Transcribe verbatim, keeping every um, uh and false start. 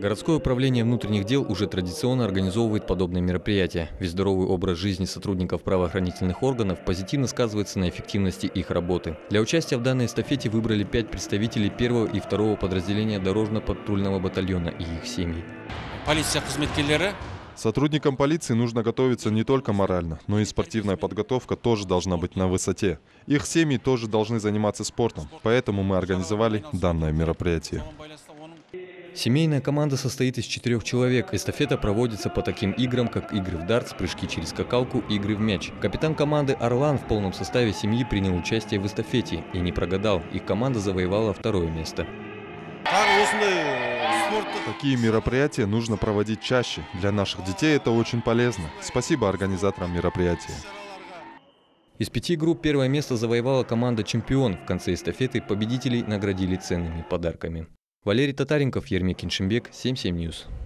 Городское управление внутренних дел уже традиционно организовывает подобные мероприятия, ведь здоровый образ жизни сотрудников правоохранительных органов позитивно сказывается на эффективности их работы. Для участия в данной эстафете выбрали пять представителей первого и второго подразделения дорожно-патрульного батальона и их семьи. Полиция қызметкерлері. Сотрудникам полиции нужно готовиться не только морально, но и спортивная подготовка тоже должна быть на высоте. Их семьи тоже должны заниматься спортом, поэтому мы организовали данное мероприятие. Семейная команда состоит из четырех человек. Эстафета проводится по таким играм, как игры в дартс, прыжки через скакалку, игры в мяч. Капитан команды «Орлан» в полном составе семьи принял участие в эстафете и не прогадал. Их команда завоевала второе место. Такие мероприятия нужно проводить чаще. Для наших детей это очень полезно. Спасибо организаторам мероприятия. Из пяти групп первое место завоевала команда «Чемпион». В конце эстафеты победителей наградили ценными подарками. Валерий Татаренков, Ермек Киншимбек, семь семь Ньюс.